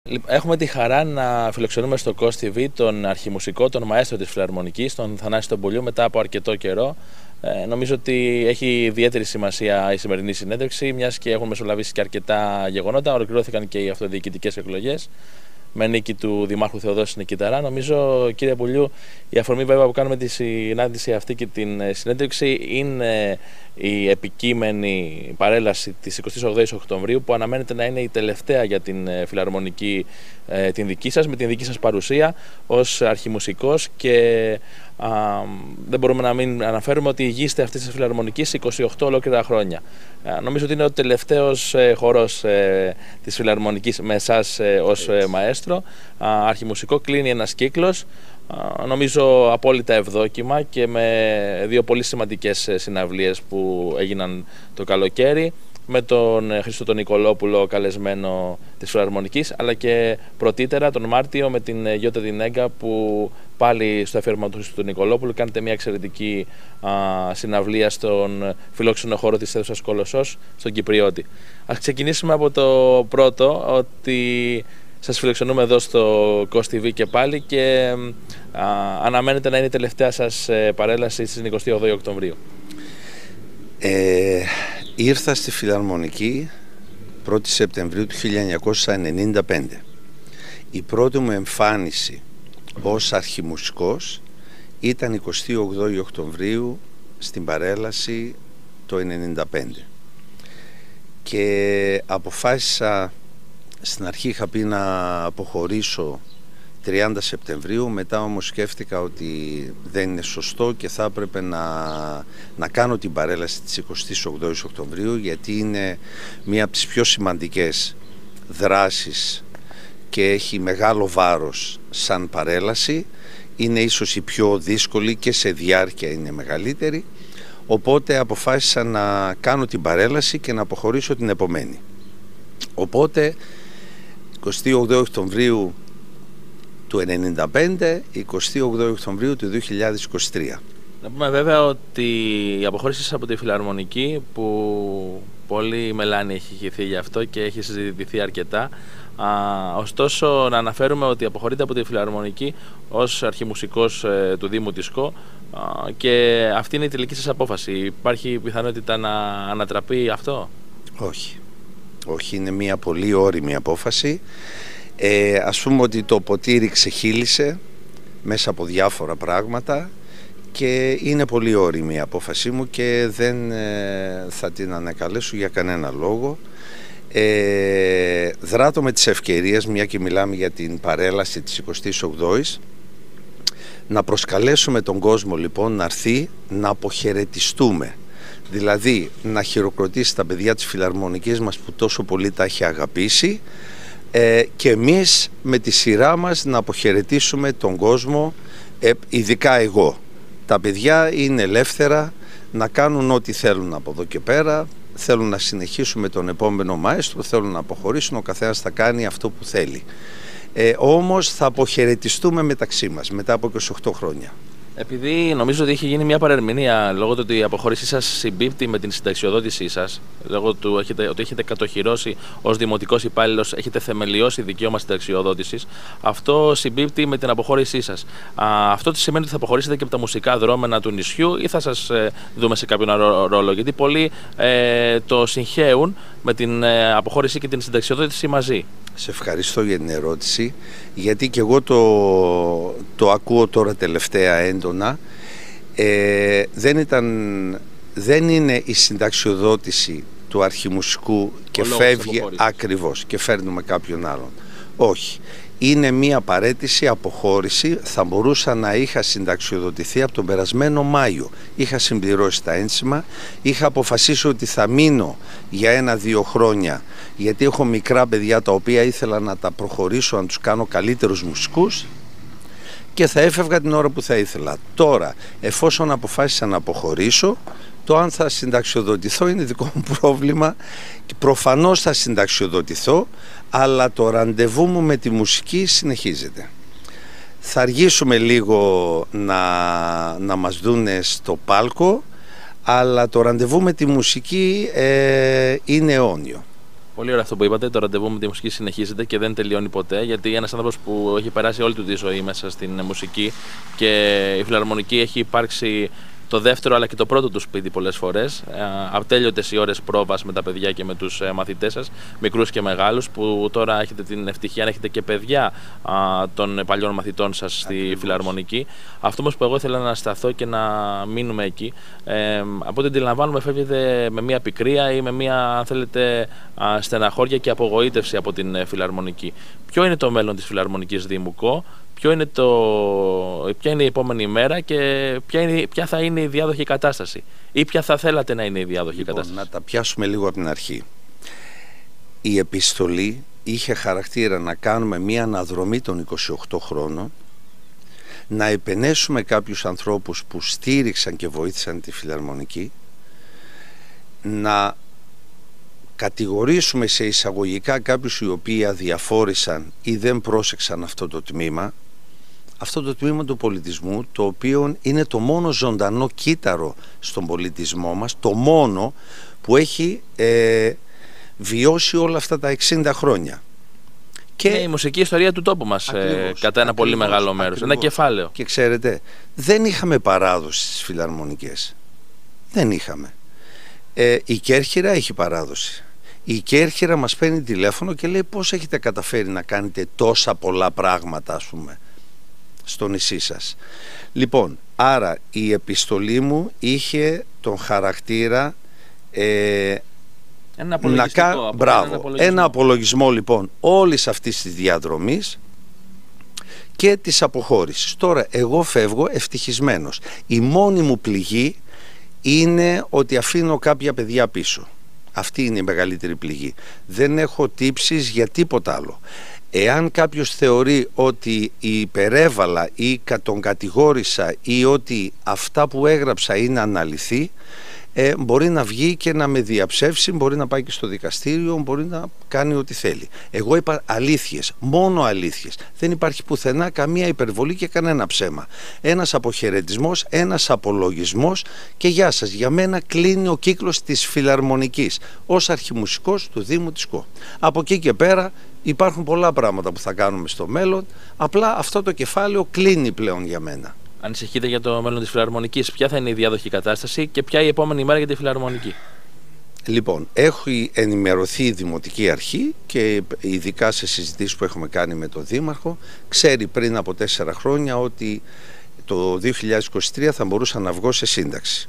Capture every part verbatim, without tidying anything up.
Έχουμε τη χαρά να φιλοξενούμε στο κος τι βι τον αρχιμουσικό, τον μαέστρο της Φιλαρμονικής, τον Θανάση τον Πουλιού, μετά από αρκετό καιρό. Ε, νομίζω ότι έχει ιδιαίτερη σημασία η σημερινή συνέντευξη, μιας και έχουν μεσολαβήσει και αρκετά γεγονότα. Ολοκληρώθηκαν και οι αυτοδιοικητικές εκλογές με νίκη του Δημάρχου Θεοδόση Νικηταρά. Νομίζω, κύριε Πουλιού, η αφορμή βέβαια που κάνουμε τη συνάντηση αυτή και την συνέντευξη είναι η επικείμενη παρέλαση της εικοστής ογδόης Οκτωβρίου, που αναμένεται να είναι η τελευταία για την Φιλαρμονική, την δική σας, με την δική σας παρουσία ως αρχιμουσικός, και α, δεν μπορούμε να μην αναφέρουμε ότι ηγείστε αυτής της Φιλαρμονικής είκοσι οκτώ ολόκληρα χρόνια. Α, νομίζω ότι είναι ο τελευταίος ε, χορός ε, της Φιλαρμονικής με εσάς ε, ως ε, μαέστρο. Α, αρχιμουσικό, κλείνει ένας κύκλος. Νομίζω απόλυτα ευδόκιμα και με δύο πολύ σημαντικές συναυλίες που έγιναν το καλοκαίρι, με τον Χρήστο τον Νικολόπουλο καλεσμένο της Φιλαρμονικής, αλλά και πρωτήτερα τον Μάρτιο με την Γιώτα Δινέγκα, που πάλι στο αφιέρωμα του Χρήστου του Νικολόπουλου κάνετε μια εξαιρετική α, συναυλία στον φιλόξενο χώρο της αίθουσας Κολοσσός, στον Κυπριώτη. Ας ξεκινήσουμε από το πρώτο, ότι σας φιλοξενούμε εδώ στο κος τι βι και πάλι, και α, αναμένεται να είναι η τελευταία σας παρέλαση στις εικοστή ογδόη Οκτωβρίου. Ε, ήρθα στη Φιλαρμονική πρώτη Σεπτεμβρίου του χίλια εννιακόσια ενενήντα πέντε. Η πρώτη μου εμφάνιση ως αρχιμουσικός ήταν εικοστή ογδόη Οκτωβρίου στην παρέλαση το ενενήντα πέντε, και αποφάσισα, στην αρχή είχα πει να αποχωρήσω τριάντα Σεπτεμβρίου, μετά όμως σκέφτηκα ότι δεν είναι σωστό και θα έπρεπε να, να κάνω την παρέλαση της εικοστής ογδόης Οκτωβρίου, γιατί είναι μία από τις πιο σημαντικές δράσεις και έχει μεγάλο βάρος σαν παρέλαση. Είναι ίσως η πιο δύσκολη και σε διάρκεια είναι μεγαλύτερη, οπότε αποφάσισα να κάνω την παρέλαση και να αποχωρήσω την επομένη. Οπότε εικοστή ογδόη Οκτωβρίου του ενενήντα πέντε, εικοστή ογδόη Οκτωβρίου του δύο χιλιάδες είκοσι τρία. Να πούμε βέβαια ότι η αποχώρηση σας από τη Φιλαρμονική, που πολύ μελάνη έχει χυθεί γι' αυτό και έχει συζητηθεί αρκετά, α, ωστόσο να αναφέρουμε ότι αποχωρείτε από τη Φιλαρμονική ως αρχιμουσικός ε, του Δήμου της ΚΟ, α, και αυτή είναι η τελική σας απόφαση. Υπάρχει πιθανότητα να ανατραπεί αυτό? Όχι. Όχι, είναι μια πολύ ώριμη απόφαση. Ε, ας πούμε ότι το ποτήρι ξεχύλισε μέσα από διάφορα πράγματα και είναι πολύ ώριμη η απόφασή μου και δεν ε, θα την ανακαλέσω για κανένα λόγο. Ε, δράτω με τις ευκαιρίες, μια και μιλάμε για την παρέλαση της εικοστής ογδόης, να προσκαλέσουμε τον κόσμο λοιπόν να έρθει να αποχαιρετιστούμε. Δηλαδή να χειροκροτήσει τα παιδιά της Φιλαρμονικής μας που τόσο πολύ τα έχει αγαπήσει, ε, και εμείς με τη σειρά μας να αποχαιρετήσουμε τον κόσμο, ε, ειδικά εγώ. Τα παιδιά είναι ελεύθερα να κάνουν ό,τι θέλουν από εδώ και πέρα, θέλουν να συνεχίσουν με τον επόμενο μαέστρο, θέλουν να αποχωρήσουν, ο καθένας θα κάνει αυτό που θέλει. Ε, όμως θα αποχαιρετιστούμε μεταξύ μας μετά από είκοσι οκτώ χρόνια. Επειδή νομίζω ότι έχει γίνει μια παρερμηνία λόγω του ότι η αποχώρησή σας συμπίπτει με την συνταξιοδότησή σας, λόγω του έχετε, ότι έχετε κατοχυρώσει ως δημοτικός υπάλληλος, έχετε θεμελιώσει δικαίωμα συνταξιοδότησης, αυτό συμπίπτει με την αποχώρησή σας. Α, αυτό σημαίνει ότι θα αποχωρήσετε και από τα μουσικά δρόμενα του νησιού, ή θα σας ε, δούμε σε κάποιον ρόλο? Γιατί πολλοί ε, το συγχέουν με την ε, αποχώρηση και την συνταξιοδότηση μαζί. Σε ευχαριστώ για την ερώτηση, γιατί και εγώ το, το ακούω τώρα τελευταία έντονα. Ε, δεν, ήταν, δεν είναι η συνταξιοδότηση του αρχιμουσικού και φεύγει ακριβώς και φέρνουμε κάποιον άλλον. Όχι. Είναι μία παρέτηση, αποχώρηση. Θα μπορούσα να είχα συνταξιοδοτηθεί από τον περασμένο Μάιο. Είχα συμπληρώσει τα ένσημα, είχα αποφασίσει ότι θα μείνω για ένα-δύο χρόνια, γιατί έχω μικρά παιδιά τα οποία ήθελα να τα προχωρήσω, να τους κάνω καλύτερους μουσικούς, και θα έφευγα την ώρα που θα ήθελα. Τώρα, εφόσον αποφάσισα να αποχωρήσω, το αν θα συνταξιοδοτηθώ είναι δικό μου πρόβλημα. Προφανώς θα συνταξιοδοτηθώ, αλλά το ραντεβού μου με τη μουσική συνεχίζεται. Θα αργήσουμε λίγο να, να μας δούνε στο πάλκο, αλλά το ραντεβού με τη μουσική ε, είναι αιώνιο. Πολύ ωραίο αυτό που είπατε. Το ραντεβού με τη μουσική συνεχίζεται και δεν τελειώνει ποτέ. Γιατί ένας άνθρωπος που έχει περάσει όλη του τη ζωή μέσα στην μουσική και η φιλαρμονική έχει υπάρξει το δεύτερο αλλά και το πρώτο του σπίτι πολλές φορές. Ατέλειωτες οι ώρες πρόβας με τα παιδιά και με τους μαθητές σας, μικρούς και μεγάλους, που τώρα έχετε την ευτυχία να έχετε και παιδιά α, των παλιών μαθητών σας στη Ακριβώς. φιλαρμονική. Αυτό όμως που εγώ ήθελα να σταθώ και να μείνουμε εκεί, ε, από ό,τι αντιλαμβάνομαι, φεύγετε με μια πικρία ή με μια, αν θέλετε, α, στεναχώρια και απογοήτευση από την φιλαρμονική. Ποιο είναι το μέλλον της φιλαρμονικής Δήμου Κο? Ποιο είναι το, ποια είναι η επόμενη μέρα και ποια, είναι, ποια θα είναι η διάδοχη κατάσταση ή ποια θα θέλατε να είναι η διάδοχη λοιπόν, κατάσταση? Να τα πιάσουμε λίγο από την αρχή. Η επιστολή είχε χαρακτήρα να κάνουμε μία αναδρομή των είκοσι οκτώ χρόνων, να επενέσουμε κάποιους ανθρώπους που στήριξαν και βοήθησαν τη φιλαρμονική, να κατηγορήσουμε σε εισαγωγικά κάποιους οι οποίοι αδιαφόρησαν ή δεν πρόσεξαν αυτό το τμήμα, αυτό το τμήμα του πολιτισμού, το οποίο είναι το μόνο ζωντανό κύτταρο στον πολιτισμό μας, το μόνο που έχει ε, βιώσει όλα αυτά τα εξήντα χρόνια. Και είναι η μουσική ιστορία του τόπου μας, ακριβώς, ε, κατά ένα ακριβώς, πολύ μεγάλο μέρος, ακριβώς. Ένα κεφάλαιο. Και ξέρετε, δεν είχαμε παράδοση στις φιλαρμονικές. Δεν είχαμε. Ε, η Κέρχυρα έχει παράδοση. Η Κέρχυρα μας παίρνει τηλέφωνο και λέει πώς έχετε καταφέρει να κάνετε τόσα πολλά πράγματα, ας πούμε, στο νησί σας. Λοιπόν, άρα η επιστολή μου είχε τον χαρακτήρα ε, ένα να κα... Μπράβο, ένα απολογισμό. ένα απολογισμό λοιπόν όλης αυτής της διαδρομής και της αποχώρησης. Τώρα εγώ φεύγω ευτυχισμένος. Η μόνη μου πληγή είναι ότι αφήνω κάποια παιδιά πίσω. Αυτή είναι η μεγαλύτερη πληγή. Δεν έχω τύψεις για τίποτα άλλο. Εάν κάποιος θεωρεί ότι υπερέβαλα ή τον κατηγόρησα ή ότι αυτά που έγραψα είναι αναλυθή, ε, μπορεί να βγει και να με διαψεύσει, μπορεί να πάει και στο δικαστήριο, μπορεί να κάνει ό,τι θέλει. Εγώ είπα αλήθειες, μόνο αλήθειες. Δεν υπάρχει πουθενά καμία υπερβολή και κανένα ψέμα. Ένας αποχαιρετισμός, ένας απολογισμός και γεια σας. Για μένα κλείνει ο κύκλος της φιλαρμονικής ως αρχιμουσικός του Δήμου της Κο. Από εκεί και πέρα υπάρχουν πολλά πράγματα που θα κάνουμε στο μέλλον, απλά αυτό το κεφάλαιο κλείνει πλέον για μένα. Ανησυχείτε για το μέλλον της φιλαρμονικής? Ποια θα είναι η διάδοχη κατάσταση και ποια η επόμενη μέρα για τη φιλαρμονική? Λοιπόν, έχει ενημερωθεί η Δημοτική Αρχή και ειδικά σε συζητήσεις που έχουμε κάνει με τον Δήμαρχο, ξέρει πριν από τέσσερα χρόνια ότι το δύο χιλιάδες είκοσι τρία θα μπορούσα να βγω σε σύνταξη.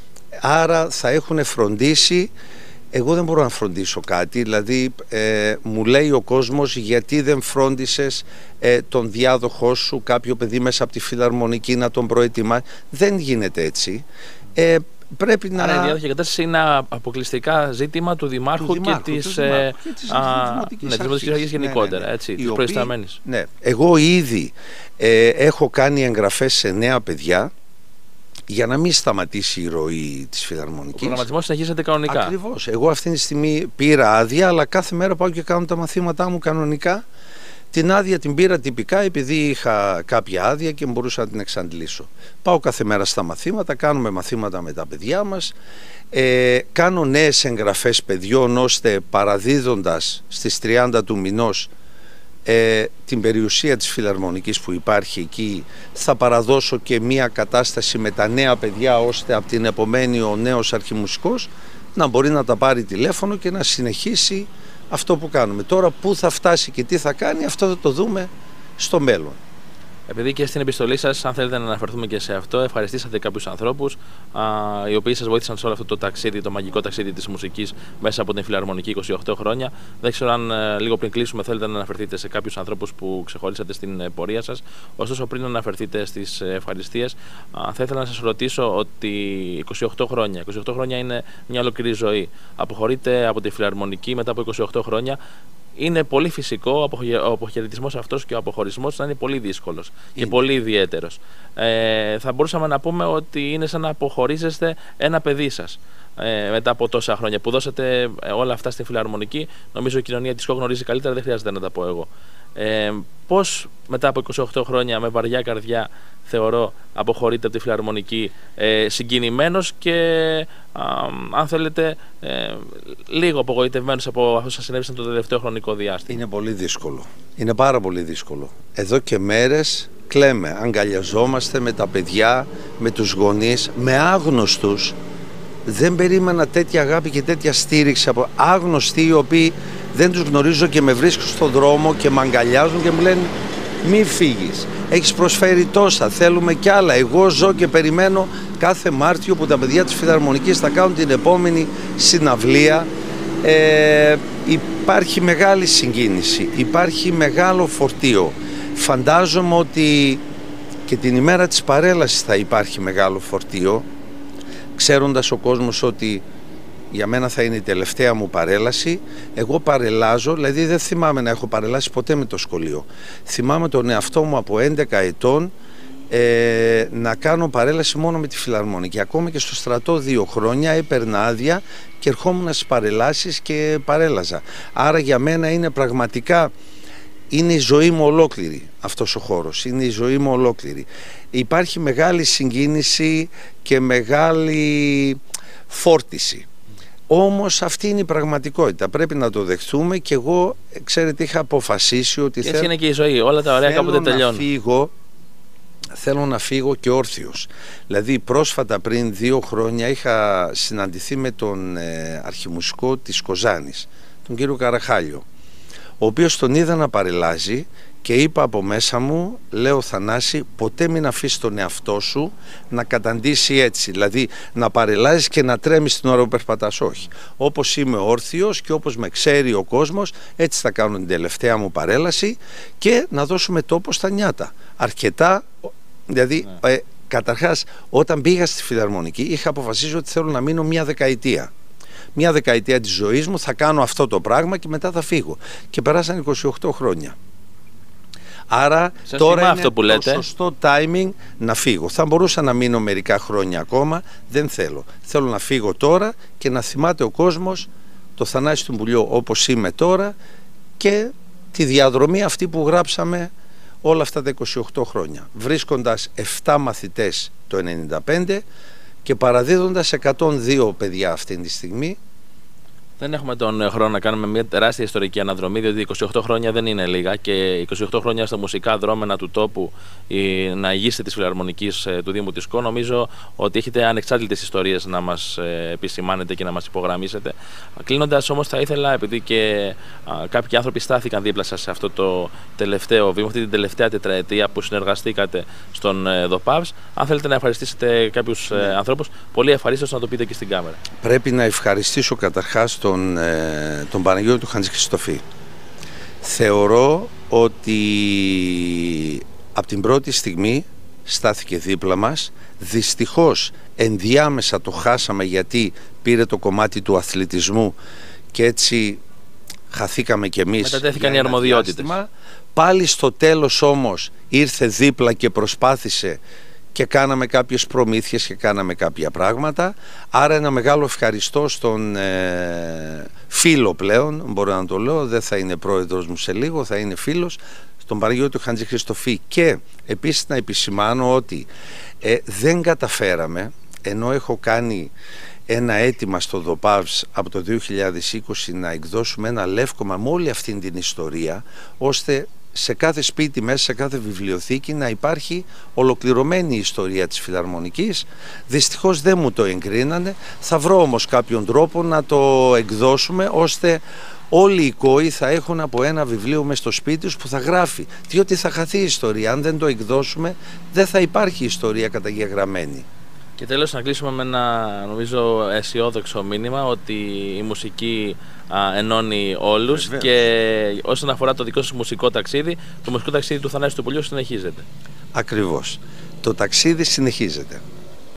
Άρα θα έχουν φροντίσει. Εγώ δεν μπορώ να φροντίσω κάτι, δηλαδή ε, μου λέει ο κόσμος γιατί δεν φρόντισες ε, τον διάδοχό σου, κάποιο παιδί μέσα από τη φιλαρμονική να τον προετοιμάσει. Δεν γίνεται έτσι. Ε, πρέπει να... Άρα η διάδοχη κατάσταση είναι αποκλειστικά ζήτημα του Δημάρχου, του Δημάρχου και της ε, Δημοτικής Αρχής γενικότερα, ναι, ναι, ναι. Έτσι, της προϊσταμένης. Ναι. Εγώ ήδη ε, έχω κάνει εγγραφές σε νέα παιδιά για να μην σταματήσει η ροή της φιλαρμονικής. Ο προγραμματισμός συνεχίζεται κανονικά. Ακριβώς. Εγώ αυτή τη στιγμή πήρα άδεια, αλλά κάθε μέρα πάω και κάνω τα μαθήματά μου κανονικά. Την άδεια την πήρα τυπικά επειδή είχα κάποια άδεια και μπορούσα να την εξαντλήσω. Πάω κάθε μέρα στα μαθήματα, κάνουμε μαθήματα με τα παιδιά μας. Ε, κάνω νέες εγγραφές παιδιών ώστε παραδίδοντας στις τριάντα του μηνός Ε, την περιουσία της φιλαρμονικής που υπάρχει εκεί, θα παραδώσω και μία κατάσταση με τα νέα παιδιά ώστε από την επομένη ο νέος αρχιμουσικός να μπορεί να τα πάρει τηλέφωνο και να συνεχίσει αυτό που κάνουμε. Τώρα πού θα φτάσει και τι θα κάνει, αυτό θα το δούμε στο μέλλον. Επειδή και στην επιστολή σας, αν θέλετε να αναφερθούμε και σε αυτό, ευχαριστήσατε κάποιους ανθρώπους α, οι οποίοι σας βοήθησαν σε όλο αυτό το ταξίδι, το μαγικό ταξίδι της μουσικής μέσα από την φιλαρμονική είκοσι οκτώ χρόνια. Δεν ξέρω αν ε, λίγο πριν κλείσουμε θέλετε να αναφερθείτε σε κάποιους ανθρώπους που ξεχωρίσατε στην ε, πορεία σας. Ωστόσο, πριν να αναφερθείτε στις ε, ευχαριστίες, α, θα ήθελα να σας ρωτήσω ότι είκοσι οκτώ χρόνια, είκοσι οκτώ χρόνια είναι μια ολόκληρη ζωή. Αποχωρείτε από τη φιλαρμονική μετά από είκοσι οκτώ χρόνια. Είναι πολύ φυσικό ο αποχαιρετισμός αυτός και ο αποχωρισμός να είναι πολύ δύσκολος και πολύ ιδιαίτερος. Ε, θα μπορούσαμε να πούμε ότι είναι σαν να αποχωρίζεστε ένα παιδί σας ε, μετά από τόσα χρόνια που δώσατε όλα αυτά στη φιλαρμονική. Νομίζω η κοινωνία της Κο γνωρίζει καλύτερα, δεν χρειάζεται να τα πω εγώ. Ε, πώς μετά από είκοσι οκτώ χρόνια με βαριά καρδιά, θεωρώ, αποχωρείται από τη Φιλαρμονική, ε, συγκινημένος και α, αν θέλετε ε, λίγο απογοητευμένος από αυτό που συνέβησαν το τελευταίο χρονικό διάστημα. Είναι πολύ δύσκολο. Είναι πάρα πολύ δύσκολο. Εδώ και μέρες κλαίμε, αγκαλιαζόμαστε με τα παιδιά, με τους γονείς, με άγνωστους. Δεν περίμενα τέτοια αγάπη και τέτοια στήριξη από άγνωστοι οι οποίοι δεν τους γνωρίζω και με βρίσκουν στον δρόμο και με αγκαλιάζουν και μου λένε μη φύγεις, έχεις προσφέρει τόσα, θέλουμε κι άλλα. Εγώ ζω και περιμένω κάθε Μάρτιο που τα παιδιά της Φιλαρμονικής θα κάνουν την επόμενη συναυλία. Ε, υπάρχει μεγάλη συγκίνηση, υπάρχει μεγάλο φορτίο. Φαντάζομαι ότι και την ημέρα της παρέλασης θα υπάρχει μεγάλο φορτίο, ξέροντας ο κόσμος ότι για μένα θα είναι η τελευταία μου παρέλαση. Εγώ παρελάζω, δηλαδή δεν θυμάμαι να έχω παρελάσει ποτέ με το σχολείο. Θυμάμαι τον εαυτό μου από έντεκα ετών ε, να κάνω παρέλαση μόνο με τη Φιλαρμονική. Ακόμα και στο στρατό δύο χρόνια έπαιρνα άδεια και ερχόμουν στις παρελάσεις και παρέλαζα. Άρα για μένα είναι πραγματικά, είναι η ζωή μου ολόκληρη αυτός ο χώρος, είναι η ζωή μου ολόκληρη. Υπάρχει μεγάλη συγκίνηση και μεγάλη φόρτιση. Όμως αυτή είναι η πραγματικότητα, πρέπει να το δεχτούμε και εγώ, ξέρετε, είχα αποφασίσει ότι και έτσι είναι και η ζωή, όλα τα ωραία κάποτε τελειώνουν. Φύγω, θέλω να φύγω και όρθιος. Δηλαδή πρόσφατα πριν δύο χρόνια είχα συναντηθεί με τον ε, αρχιμουσικό της Κοζάνης, τον κύριο Καραχάλιο, ο οποίος τον είδα να παρελάζει και είπα από μέσα μου, λέω Θανάση, ποτέ μην αφήσεις τον εαυτό σου να καταντήσει έτσι, δηλαδή να παρελάζεις και να τρέμεις την ώρα που περπατάς, όχι. Όπως είμαι όρθιος και όπως με ξέρει ο κόσμος, έτσι θα κάνω την τελευταία μου παρέλαση και να δώσουμε τόπο στα νιάτα. Αρκετά, δηλαδή ναι. ε, καταρχάς όταν πήγα στη Φιλαρμονική είχα αποφασίσει ότι θέλω να μείνω μια δεκαετία. Μια δεκαετία της ζωής μου θα κάνω αυτό το πράγμα και μετά θα φύγω. Και περάσαν είκοσι οκτώ χρόνια. Άρα σας τώρα είναι αυτό που λέτε. Το σωστό timing να φύγω. Θα μπορούσα να μείνω μερικά χρόνια ακόμα, δεν θέλω. Θέλω να φύγω τώρα και να θυμάται ο κόσμος το Θανάση του Πουλιό όπως είμαι τώρα και τη διαδρομή αυτή που γράψαμε όλα αυτά τα είκοσι οκτώ χρόνια. Βρίσκοντας επτά μαθητές το ενενήντα πέντε και παραδίδοντας εκατόν δύο παιδιά αυτή τη στιγμή. Δεν έχουμε τον χρόνο να κάνουμε μια τεράστια ιστορική αναδρομή, διότι είκοσι οκτώ χρόνια δεν είναι λίγα και είκοσι οκτώ χρόνια στα μουσικά δρόμενα του τόπου να ηγήσετε της Φιλαρμονικής του Δήμου της Κο. Νομίζω ότι έχετε ανεξάρτητες ιστορίες να μας επισημάνετε και να μας υπογραμμίσετε. Κλείνοντας όμως, θα ήθελα, επειδή και κάποιοι άνθρωποι στάθηκαν δίπλα σας σε αυτό το τελευταίο βήμα, αυτή την τελευταία τετραετία που συνεργαστήκατε στον ΔΟΠΑΒΣ, αν θέλετε να ευχαριστήσετε κάποιους ναι. ανθρώπους, πολύ ευχαρίστως να το πείτε και στην κάμερα. Πρέπει να ευχαριστήσω καταρχάς τον, τον Παναγιώτη του Χατζηχριστοφή. Θεωρώ ότι από την πρώτη στιγμή στάθηκε δίπλα μας. Δυστυχώς ενδιάμεσα το χάσαμε γιατί πήρε το κομμάτι του αθλητισμού και έτσι χαθήκαμε κι εμείς. Μετατέθηκαν οι αρμοδιότητες. Πάλι στο τέλος όμως ήρθε δίπλα και προσπάθησε και κάναμε κάποιες προμήθειες και κάναμε κάποια πράγματα. Άρα ένα μεγάλο ευχαριστώ στον ε, φίλο πλέον, μπορώ να το λέω, δεν θα είναι πρόεδρος μου σε λίγο, θα είναι φίλος, στον Παναγιώτη Χατζηχριστοφή. Και επίσης να επισημάνω ότι ε, δεν καταφέραμε, ενώ έχω κάνει ένα αίτημα στο ΔΟΠΑΒΣ από το δύο χιλιάδες είκοσι να εκδώσουμε ένα λεύκομα με όλη αυτή την ιστορία, ώστε σε κάθε σπίτι μέσα, σε κάθε βιβλιοθήκη να υπάρχει ολοκληρωμένη ιστορία της Φιλαρμονικής. Δυστυχώς δεν μου το εγκρίνανε. Θα βρω όμως κάποιον τρόπο να το εκδώσουμε ώστε όλοι οι κόοι θα έχουν από ένα βιβλίο μες στο σπίτι τους που θα γράφει, διότι θα χαθεί η ιστορία. Αν δεν το εκδώσουμε δεν θα υπάρχει ιστορία καταγεγραμμένη. Και τέλος να κλείσουμε με ένα νομίζω αισιόδοξο μήνυμα ότι η μουσική α, ενώνει όλους. Βεβαίως. Και όσον αφορά το δικό σας μουσικό ταξίδι, το μουσικό ταξίδι του Θανάση του Πουλιού συνεχίζεται. Ακριβώς. Το ταξίδι συνεχίζεται.